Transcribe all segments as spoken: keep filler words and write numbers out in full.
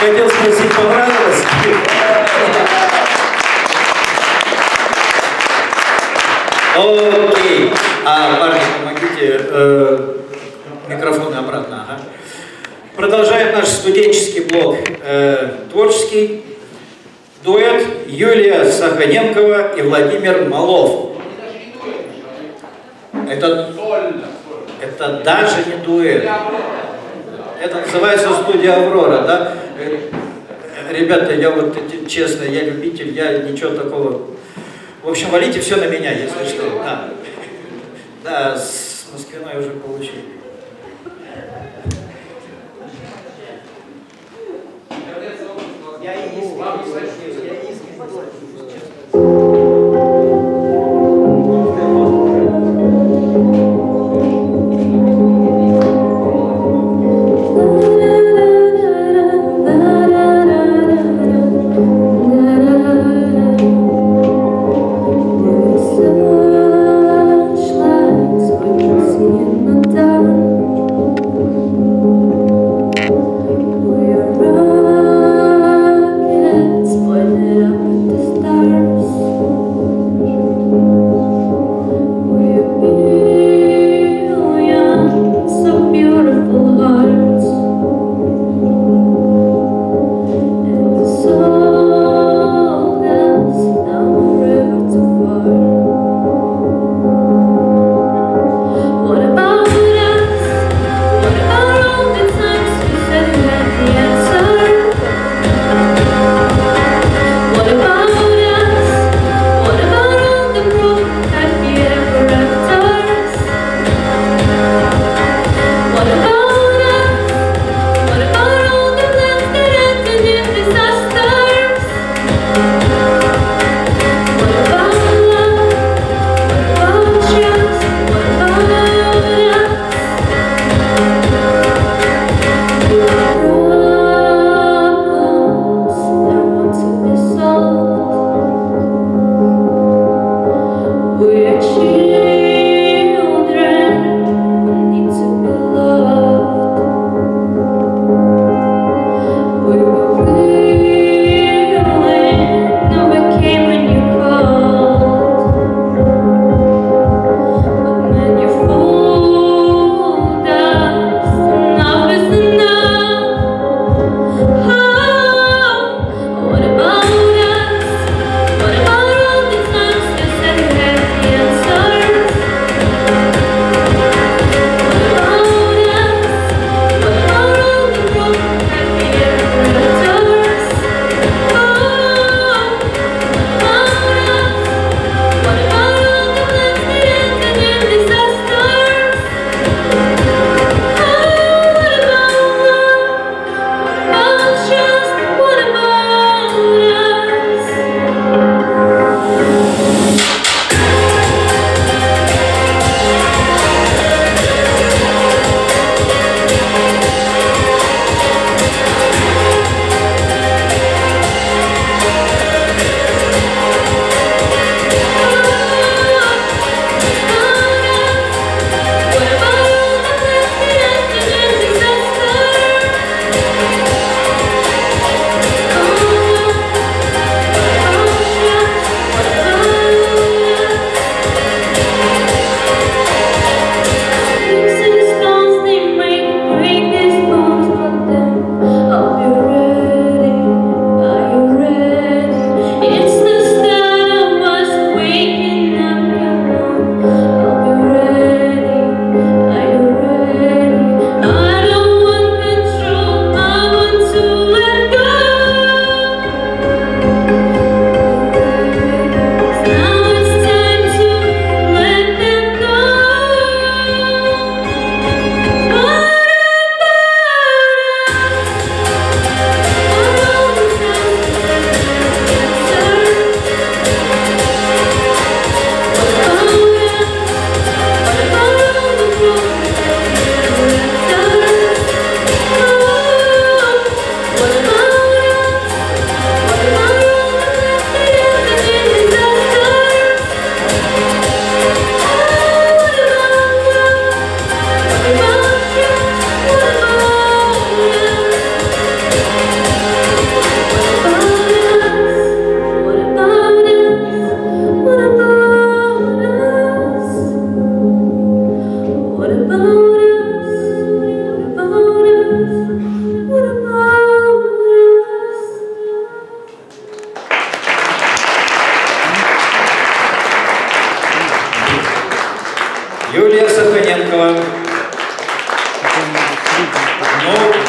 Хотел спросить, понравилось? Окей. А, парни, помогите. Э, микрофоны обратно. Ага. Продолжаем наш студенческий блок. Э, творческий дуэт Юлия Саханенкова и Владимир Малов. Это, это даже не дуэт. Это называется студия «Аврора», да? Ребята, я вот честно, я любитель, я ничего такого. В общем, валите все на меня, если что. Да, да, с Москвиной уже получили. Я Stop.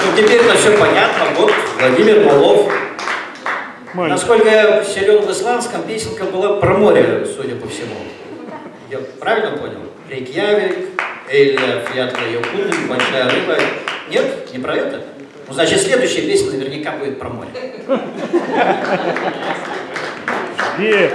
Ну теперь-то все понятно. Вот Владимир Малов. Маленький. Насколько я силен в исландском, песенка была про море, судя по всему. Я правильно понял? Рейкьявик, Эйля, Фьятка, Йокуны, Большая рыба. Нет? Не про это? Ну, значит, следующая песня наверняка будет про море. Нет.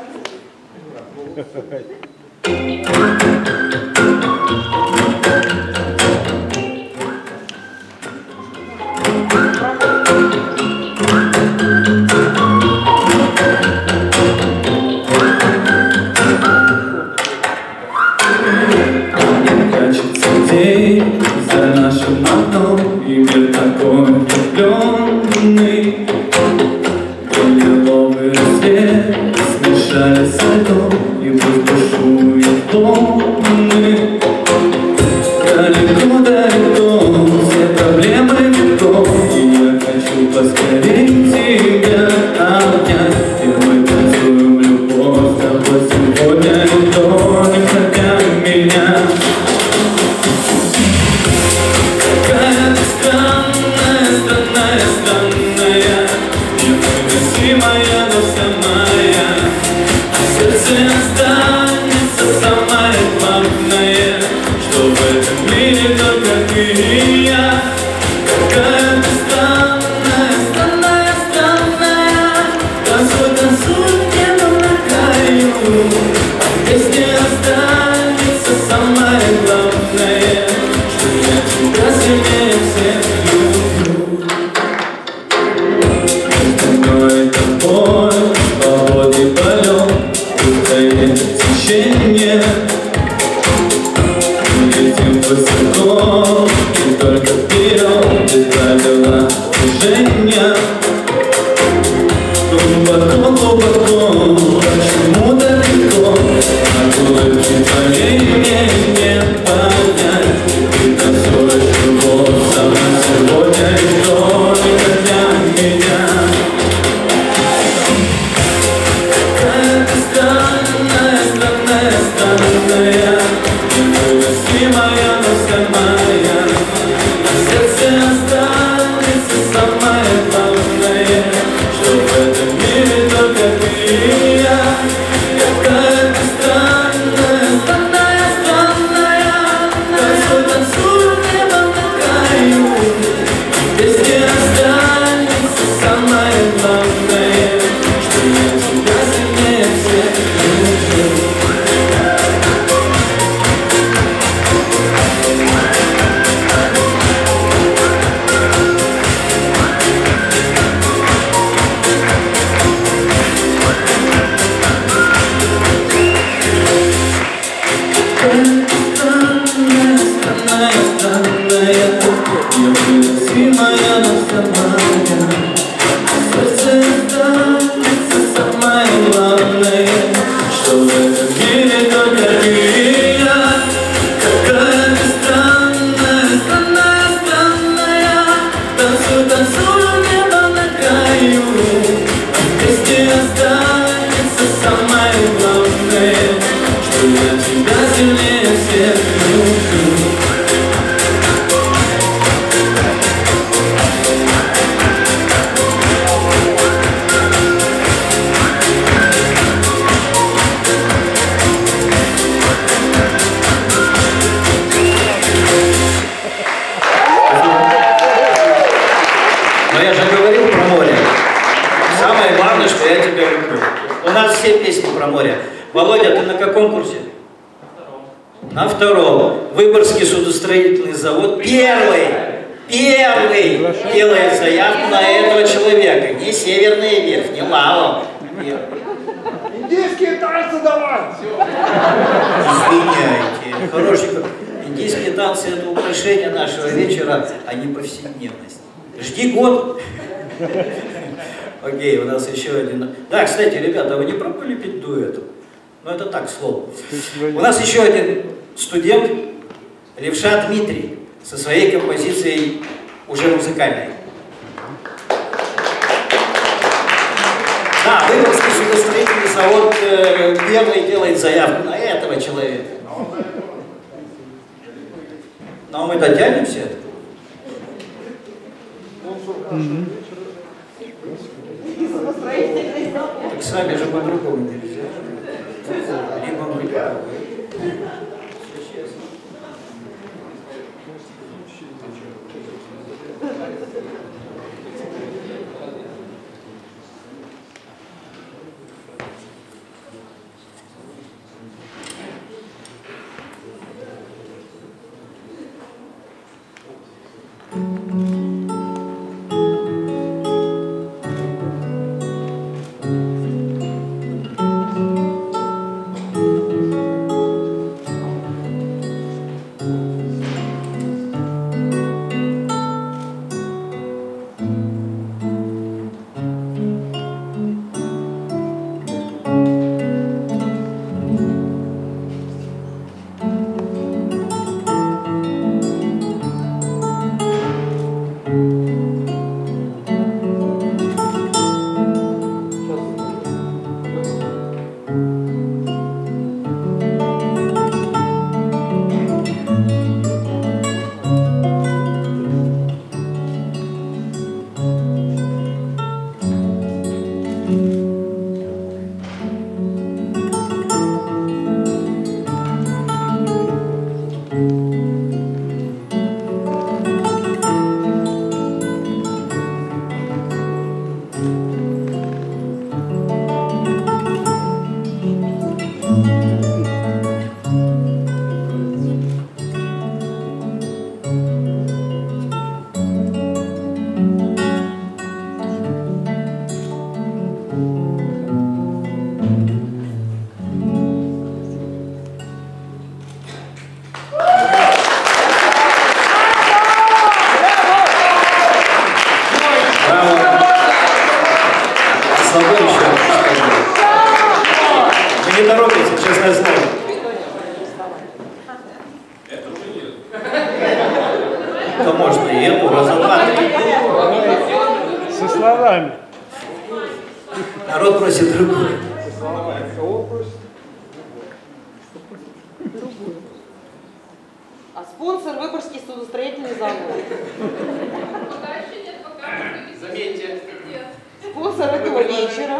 За нашим окном и мир такой влюбленный. Лиловый рассвет смешались со льдом, и пусть бушует волны. Далеко-далеко все проблемы легко, и я хочу поскорее тебя обнять. И мы танцуем любовь с тобой сегодня, никто не хотя меня. Володя, ты на каком курсе? На втором. Выборгский судостроительный завод первый, первый делает заявку на этого человека. Не Северный Верх, не Лава. Индийские танцы давай! Извиняйте, хороший. Индийские танцы — это украшение нашего вечера, а не повседневность. Жди год. Окей, у нас еще один. Да, кстати, ребята, вы не пробовали петь дуэтом? Ну это так, слово. У нас еще один студент, Левша Дмитрий, со своей композицией уже музыкальной. Да, Выборгский судостроительный завод э, первый делает заявку на этого человека. Но мы дотянемся. Так сами же по-другому нельзя. Либо мы, либо вы. Все честно. Вы не торопитесь, честное слово. То можно и эту, раза два-три. Со словами. Народ просит другую. А спонсор Выборгский судостроительный завод. Заметьте. Спонсор этого вечера.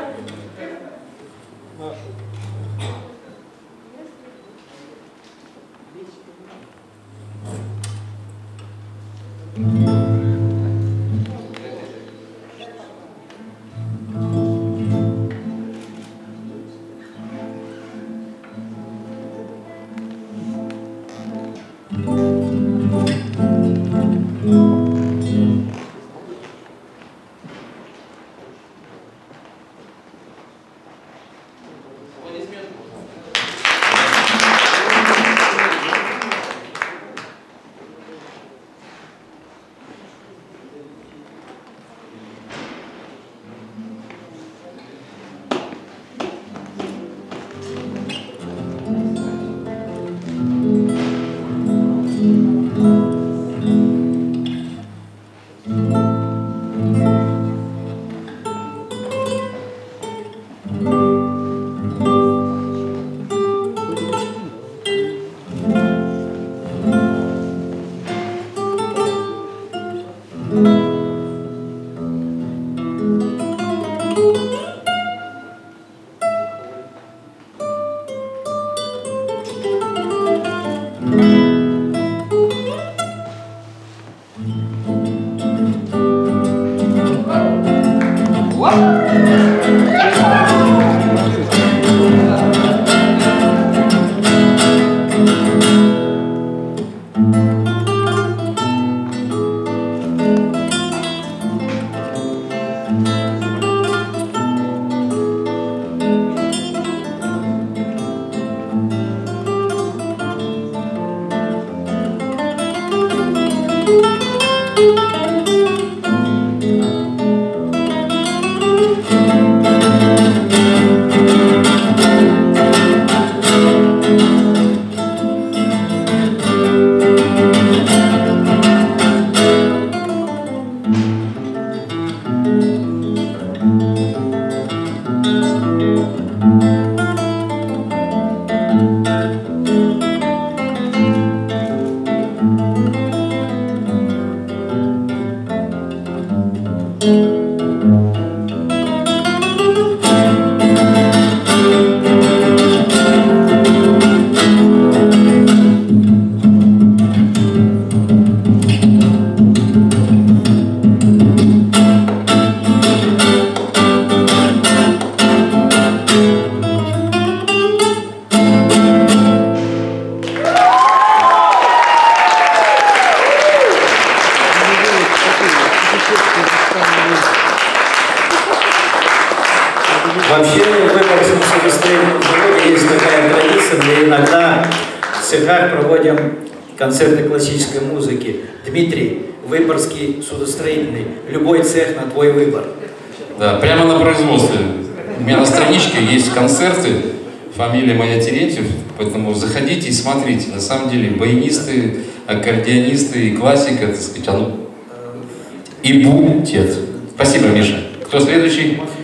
Вообще в Выборгском судостроительном заводе есть такая традиция, мы иногда в цехах проводим концерты классической музыки. Дмитрий, Выборгский судостроительный, любой цех на твой выбор. Да, прямо на производстве. У меня на страничке есть концерты, фамилия моя Терентьев, поэтому заходите и смотрите. На самом деле баянисты, аккордеонисты и классика, так сказать, а ну, и будет. Спасибо, Миша. Кто следующий?